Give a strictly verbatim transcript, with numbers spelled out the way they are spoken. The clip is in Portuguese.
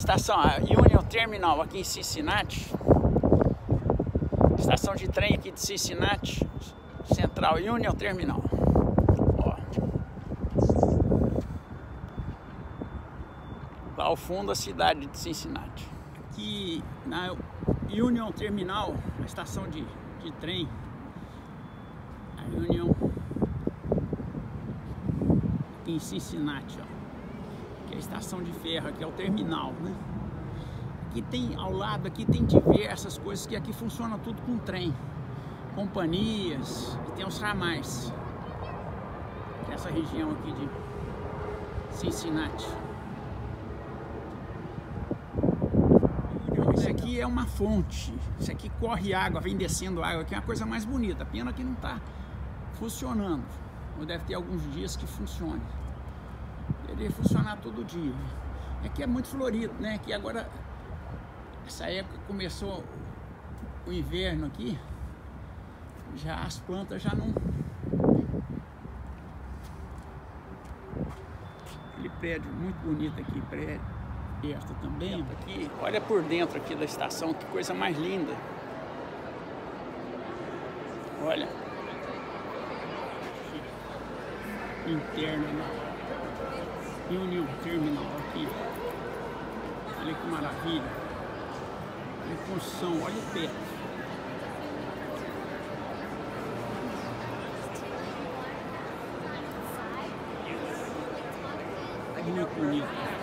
Estação a Union Terminal aqui em Cincinnati. Estação de trem aqui de Cincinnati Central, Union Terminal. Ó. Lá ao fundo a cidade de Cincinnati. Aqui na Union Terminal, a estação de, de trem, a Union aqui em Cincinnati, ó. Que é a estação de ferro, aqui é o terminal, né? Aqui tem, ao lado aqui tem diversas coisas que aqui funciona tudo com trem, companhias, e tem os ramais. Essa região aqui de Cincinnati. Isso aqui é uma fonte, isso aqui corre água, vem descendo água, aqui é uma coisa mais bonita, pena que não está funcionando, ou deve ter alguns dias que funcione. Deveria funcionar todo dia. Aqui é muito florido, né? Aqui agora, essa época começou o inverno aqui, já as plantas já não... Aquele prédio muito bonito aqui, prédio perto também. Aqui, olha por dentro aqui da estação, que coisa mais linda. Olha. Interna, né? Union Terminal aqui. Olha que maravilha. Olha a construção, olha o pé. Muito bonito.